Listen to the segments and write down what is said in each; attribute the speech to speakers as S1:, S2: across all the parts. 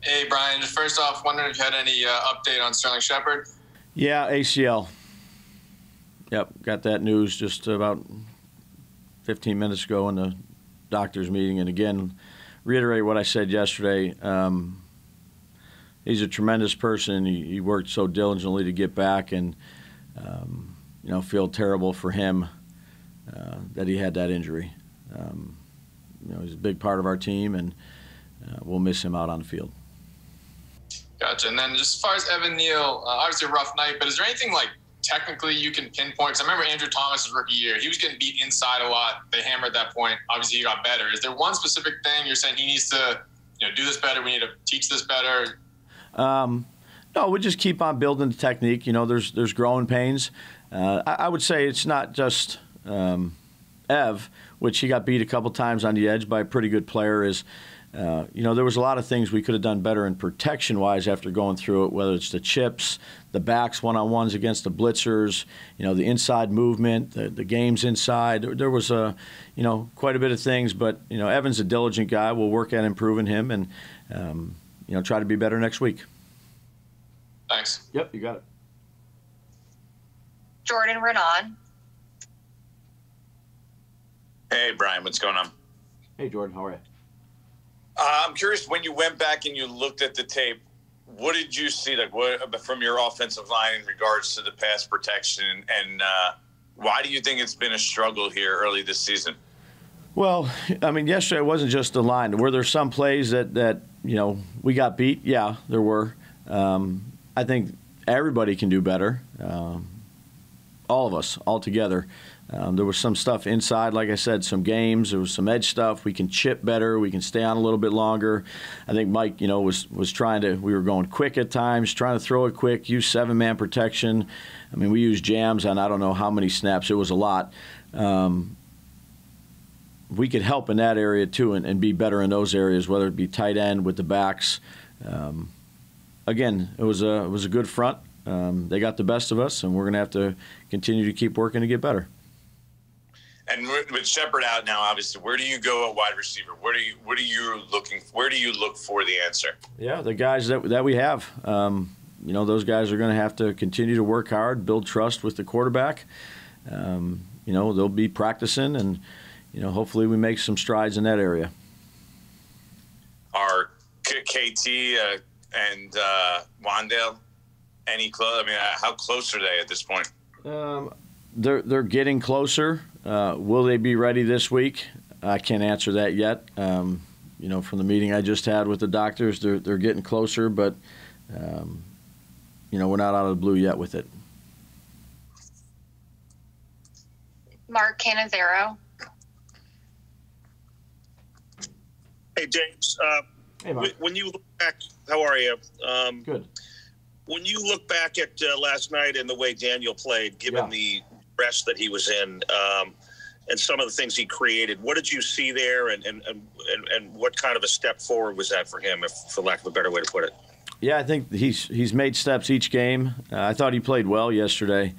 S1: Hey, Brian. Just first off, wondering if you had any update on Sterling Shepard.
S2: Yeah, ACL. Yep, got that news just about 15 minutes ago in the doctor's meeting. And again, reiterate what I said yesterday. He's a tremendous person. He worked so diligently to get back, and feel terrible for him that he had that injury. He's a big part of our team, and we'll miss him out on the field.
S1: Gotcha. And then just as far as Evan Neal, obviously a rough night, but is there anything technically you can pinpoint? Because I remember Andrew Thomas's rookie year, he was getting beat inside a lot. They hammered that point. Obviously he got better. Is there one specific thing you're saying he needs to do this better, we need to teach this better?
S2: No, we just keep on building the technique. There's growing pains. I would say it's not just Ev, which he got beat a couple times on the edge by a pretty good player, there was a lot of things we could have done better in protection-wise after going through it, whether it's the chips, the backs one-on-ones against the blitzers, the inside movement, the games inside. There was quite a bit of things, but Evan's a diligent guy. We'll work at improving him and try to be better next week.
S1: Thanks.
S2: Yep, you got it.
S3: Jordan Renaud.
S4: Hey, Brian, what's going on?
S2: Hey, Jordan, how are you?
S4: I'm curious, when you went back and you looked at the tape, what did you see from your offensive line in regards to the pass protection, and why do you think it's been a struggle here early this season?
S2: Well, yesterday it wasn't just the line. Were there some plays that we got beat? Yeah, there were. I think everybody can do better. All of us, all together. There was some stuff inside, like I said, some games. There was some edge stuff. We can chip better. We can stay on a little bit longer. I think Mike, was trying to. We were going quick at times, trying to throw it quick, use 7-man protection. We used jams on I don't know how many snaps. It was a lot. We could help in that area too, and be better in those areas, whether it be tight end with the backs. Again, it was a good front. They got the best of us, and we're going to have to continue to keep working to get better.
S4: And with Shepard out now, obviously, where do you go at wide receiver? Where do you look for the answer? Yeah,
S2: the guys that we have. Those guys are going to have to continue to work hard, build trust with the quarterback. They'll be practicing, and hopefully we make some strides in that area.
S4: Are KT and Wan'Dale any close? How close are they at this point?
S2: They're getting closer. Will they be ready this week? I can't answer that yet. From the meeting I just had with the doctors, they're getting closer, but we're not out of the blue yet with it.
S3: Mark Cannizzaro.
S5: Hey, James.
S2: Hey, Mark.
S5: When you look back, how are you?
S2: Good.
S5: When you look back at last night and the way Daniel played, given the rest that he was in, and some of the things he created, what did you see there, and what kind of a step forward was that for him, if for lack of a better way to put it?
S2: Yeah, I think he's made steps each game. I thought he played well yesterday.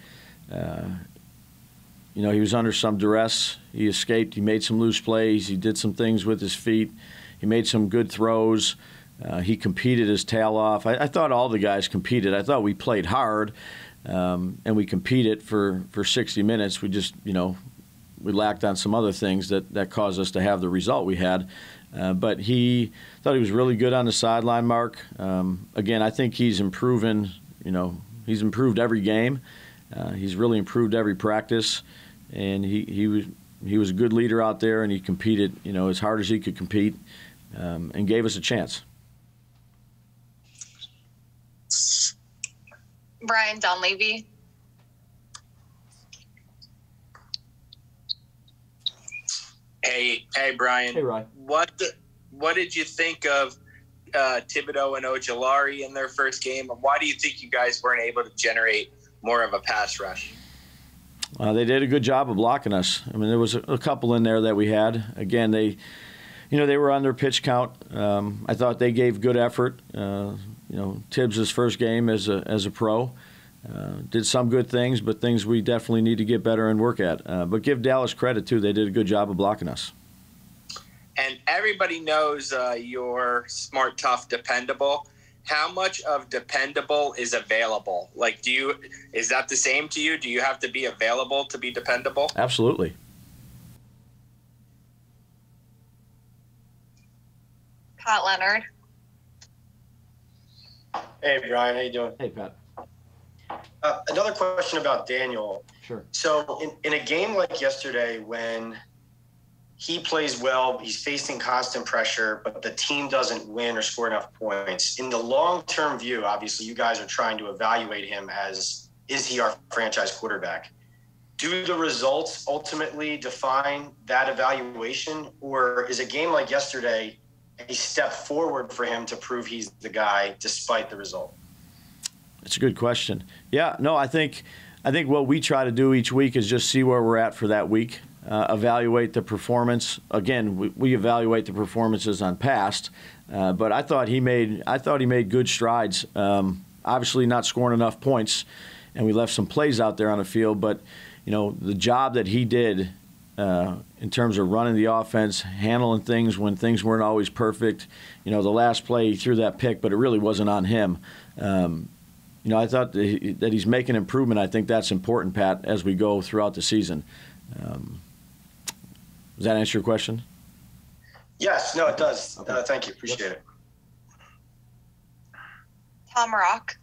S2: He was under some duress. He escaped. He made some loose plays. He did some things with his feet. He made some good throws. He competed his tail off. I thought all the guys competed. I thought we played hard, and we competed for 60 minutes. We just, we lacked on some other things that caused us to have the result we had. But he thought he was really good on the sideline, Mark. Again, I think he's improving. He's improved every game. He's really improved every practice, and he was a good leader out there, and he competed, as hard as he could compete, and gave us a chance.
S3: Brian Donlevy.
S6: Hey, Brian.
S2: Hey, Ryan.
S6: What did you think of Thibodeau and Ojulari in their first game? And why do you think you guys weren't able to generate more of a pass rush?
S2: They did a good job of blocking us. There was a couple in there that we had. Again, they were on their pitch count. I thought they gave good effort. Tibbs' first game as a pro. Did some good things, but things we definitely need to get better and work at. But give Dallas credit, too. They did a good job of blocking us.
S6: and everybody knows you're smart, tough, dependable. How much of dependable is available? Like, is that the same to you? Do you have to be available to be dependable?
S2: Absolutely.
S3: Pat Leonard.
S7: Hey, Brian, how you doing?
S2: Hey, Pat.
S7: Another question about Daniel.
S2: Sure.
S7: So in a game like yesterday, when he plays well, he's facing constant pressure, but the team doesn't win or score enough points. In the long-term view, obviously, you guys are trying to evaluate him as, is he our franchise quarterback? Do the results ultimately define that evaluation, or is a game like yesterday a step forward for him to prove he's the guy despite the result?
S2: It's a good question. Yeah, no, I think what we try to do each week is just see where we're at for that week, evaluate the performance. Again, we evaluate the performances on past, but I thought he made good strides. Obviously, not scoring enough points, and we left some plays out there on the field. But the job that he did in terms of running the offense, handling things when things weren't always perfect. The last play he threw that pick, but it really wasn't on him. I thought that he's making improvement. I think that's important, Pat, as we go throughout the season. Does that answer your question?
S7: Yes, no, it does. Okay. Thank you. Appreciate it.
S3: Tom Rock.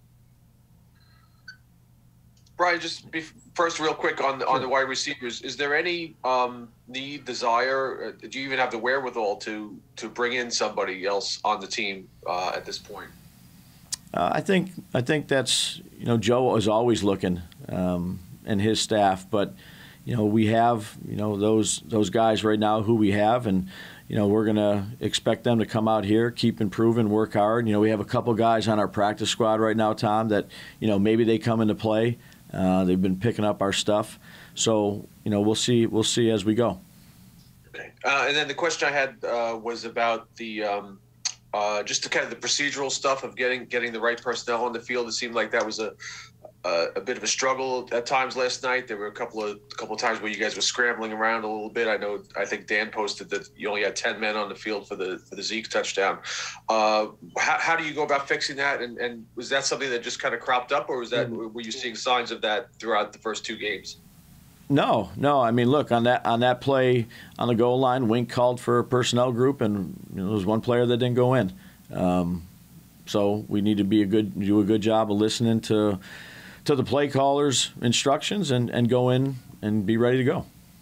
S8: Brian, first real quick on the wide receivers, is there any need, desire, do you even have the wherewithal to bring in somebody else on the team at this point?
S2: I think that's Joe is always looking, and his staff, but we have those guys right now who we have, and we're gonna expect them to come out here, keep improving, work hard. We have a couple guys on our practice squad right now, Tom, that maybe they come into play. They've been picking up our stuff, so we'll see as we go.
S8: Okay, and then the question I had was about the. Just the kind of the procedural stuff of getting the right personnel on the field. It seemed like that was a bit of a struggle at times last night. There were a couple of times where you guys were scrambling around a little bit. I think Dan posted that you only had 10 men on the field for the Zeke touchdown. How do you go about fixing that? And was that something that just kind of cropped up, or were you seeing signs of that throughout the first two games?
S2: No. I mean, look, on that play on the goal line, Wink called for a personnel group, and there was one player that didn't go in. So we need to do a good job of listening to the play caller's instructions and go in and be ready to go.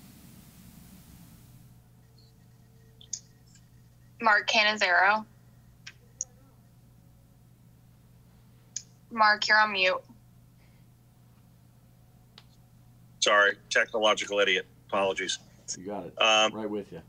S3: Mark Cannizzaro. Mark, you're on mute.
S5: Sorry, technological idiot. Apologies.
S2: You got it. Right with you.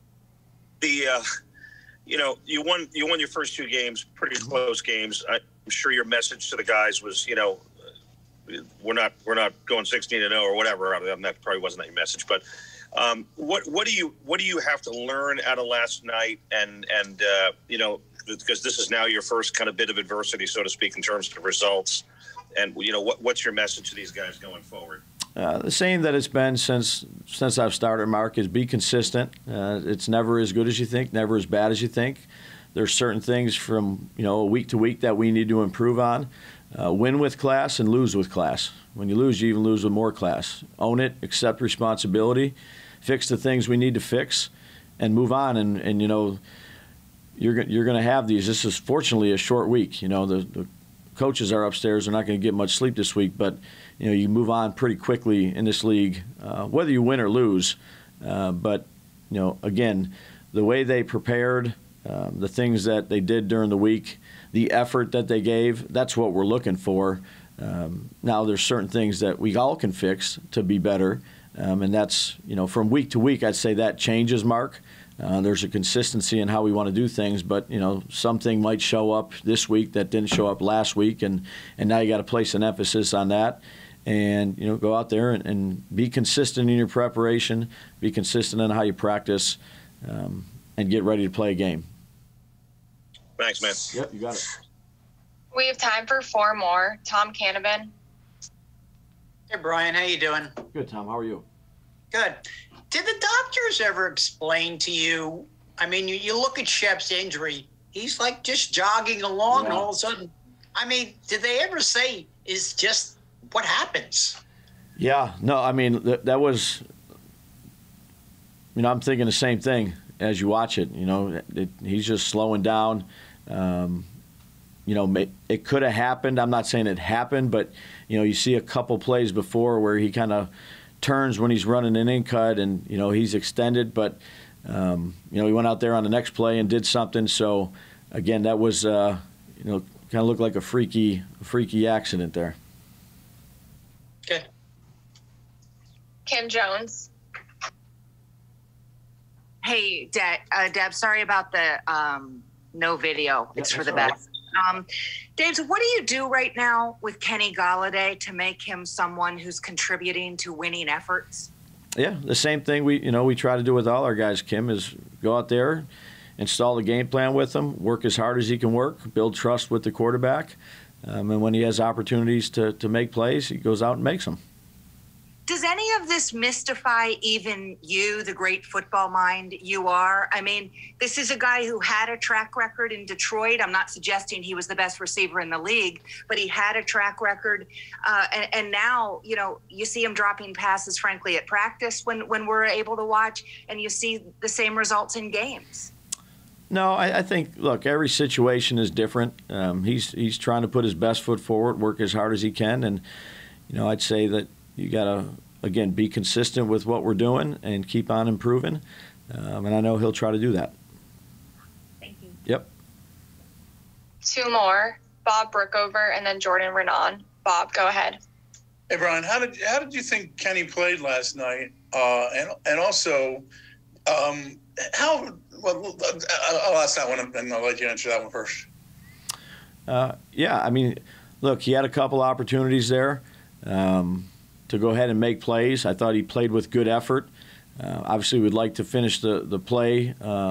S5: You won your first two games, pretty close games. I'm sure your message to the guys was, we're not going 16-0 or whatever. That probably wasn't your message, but what do you have to learn out of last night? And because this is now your first kind of bit of adversity, so to speak, in terms of results. And what's your message to these guys going forward?
S2: The same that it's been since I've started, Mark, is be consistent. It's never as good as you think, never as bad as you think. There's certain things from week to week that we need to improve on. Win with class and lose with class. When you lose, you even lose with more class. Own it, accept responsibility, fix the things we need to fix, and move on. And you're going to have these. This is fortunately a short week. The coaches are upstairs. They're not going to get much sleep this week, but you move on pretty quickly in this league, whether you win or lose. But again, the way they prepared, the things that they did during the week, the effort that they gave, that's what we're looking for. Now there's certain things that we all can fix to be better, and that's from week to week. I'd say that changes, Mark. There's a consistency in how we want to do things, but something might show up this week that didn't show up last week, and now you got to place an emphasis on that, and go out there and be consistent in your preparation, be consistent in how you practice, and get ready to play a game.
S5: Thanks, man.
S2: Yep, you got it.
S3: We have time for 4 more. Tom Canavan.
S9: Hey, Brian, how you doing?
S2: Good, Tom. How are you?
S9: Good. Did the doctors ever explain to you I mean, you look at Shep's injury, he's like just jogging along, and all of a sudden, I mean, did they ever say is just what happens?
S2: Yeah, no, I mean, that was, I'm thinking the same thing as you watch it. He's just slowing down. It could have happened. I'm not saying it happened, but, you see a couple plays before where he kind of turns when he's running an in cut and, he's extended. But, he went out there on the next play and did something. So, again, that was, kind of looked like a freaky accident there.
S9: Okay.
S3: Kim Jones.
S10: Hey, Deb, sorry about the no video. It's for the best. Dave, so what do you do right now with Kenny Golladay to make him someone who's contributing to winning efforts?
S2: Yeah, the same thing we try to do with all our guys, Kim, is go out there, install the game plan with him, work as hard as he can work, build trust with the quarterback, and when he has opportunities to make plays, he goes out and makes them.
S10: Does any of this mystify even you, the great football mind you are? I mean, this is a guy who had a track record in Detroit. I'm not suggesting he was the best receiver in the league, but he had a track record. And now, you see him dropping passes, frankly, at practice when we're able to watch, and you see the same results in games.
S2: No, I think, look, every situation is different. He's trying to put his best foot forward, work as hard as he can. And, I'd say that you got to, again, be consistent with what we're doing and keep on improving. And I know he'll try to do that.
S10: Thank you.
S2: Yep.
S3: Two more, Bob Brookover and then Jordan Renan. Bob, go ahead.
S11: Hey, Brian, how did you think Kenny played last night? And also, how? Well, I'll ask that one, and I'll let you answer that one first.
S2: Yeah, I mean, look, he had a couple opportunities there to go ahead and make plays. I thought he played with good effort. Obviously, we'd like to finish the play,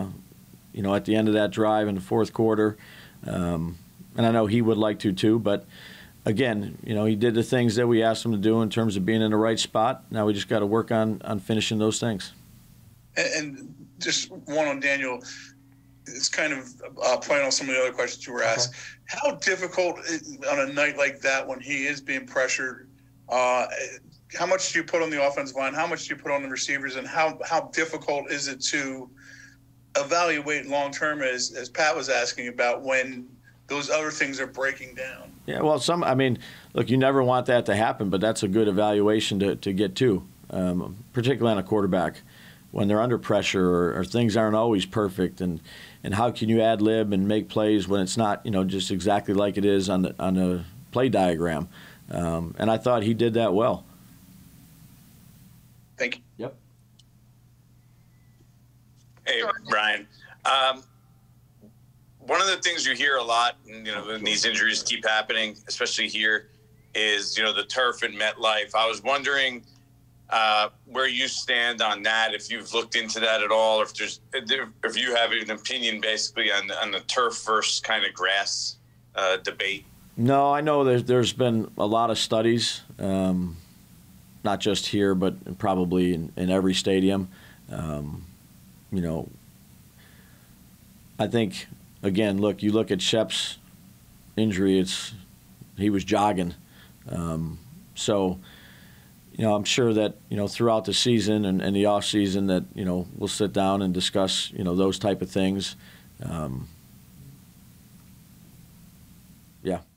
S2: at the end of that drive in the fourth quarter. And I know he would like to too. But, again, he did the things that we asked him to do in terms of being in the right spot. Now we just got to work on finishing those things.
S11: And just one on Daniel. It's kind of playing on some of the other questions you were asked. Okay. How difficult on a night like that when he is being pressured, how much do you put on the offensive line? How much do you put on the receivers? And how difficult is it to evaluate long-term, as Pat was asking about, when those other things are breaking down?
S2: Yeah, well, look, you never want that to happen, but that's a good evaluation to get to, particularly on a quarterback. When they're under pressure or things aren't always perfect, and how can you ad lib and make plays when it's not just exactly like it is on the play diagram, and I thought he did that well.
S11: Thank you.
S2: Yep.
S4: Hey, Brian. One of the things you hear a lot, when these injuries keep happening, especially here, is the turf in MetLife. I was wondering where you stand on that, if you've looked into that at all, or if you have an opinion basically on the turf versus kind of grass debate. No,
S2: I know there's been a lot of studies, not just here, but probably in every stadium. I think, again, you look at Shep's injury, he was jogging. So, I'm sure that, throughout the season and the off season that, we'll sit down and discuss, those type of things. Yeah.